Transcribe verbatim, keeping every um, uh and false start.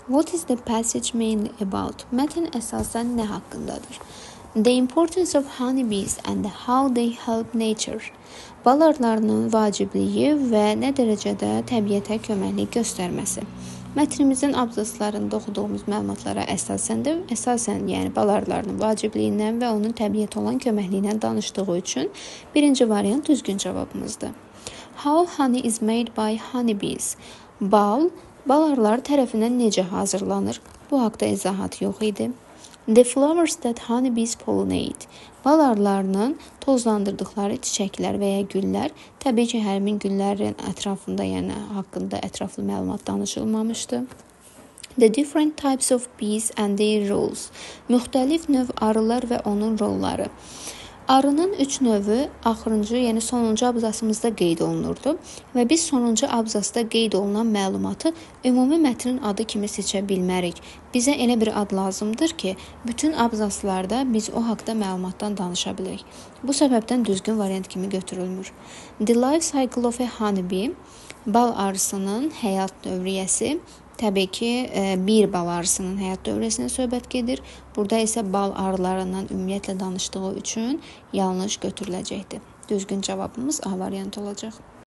What is the passage mainly about? Mətn əsasən nə haqqındadır? The importance of honeybees and how they help nature. Bal arılarının vacibliyi və nə dərəcədə təbiətə köməklik göstərməsi. Mətnimizin abzaslarında oxuduğumuz məlumatlara əsasən də, əsasən yəni bal arılarının vacibliyindən və onun təbiətə olan köməkliyindən danışdığı üçün birinci variant düzgün cavabımızdır. How honey is made by honeybees. Bal, bal arıları tərəfindən necə hazırlanır? Bu haqda izahat yox idi. The flowers that honeybees pollinate. Bal arılarının tozlandırdıqları çiçəklər və ya güllər, təbii ki, həmin güllərin ətrafında, yəni haqqında ətraflı məlumat danışılmamışdı. The different types of bees and their roles. Müxtəlif növ arılar və onun rolları. Arının üç növü axırıncı, yəni sonuncu abzasımızda qeyd olunurdu və biz sonuncu abzasda qeyd olunan məlumatı ümumi mətnin adı kimi seçə bilmərik. Bizə elə bir ad lazımdır ki, bütün abzaslarda biz o haqda məlumatdan danışa bilək. Bu səbəbdən düzgün variant kimi götürülmür. The life cycle of a honeybee, bal arısının həyat dövriyyəsi. Təbii ki, bir bal arısının həyat dövrəsinə söhbət gedir. Burada isə bal arılarından ümumiyyətlə danışdığı üçün yanlış götürüləcəkdir. Düzgün cavabımız A variantı olacaq.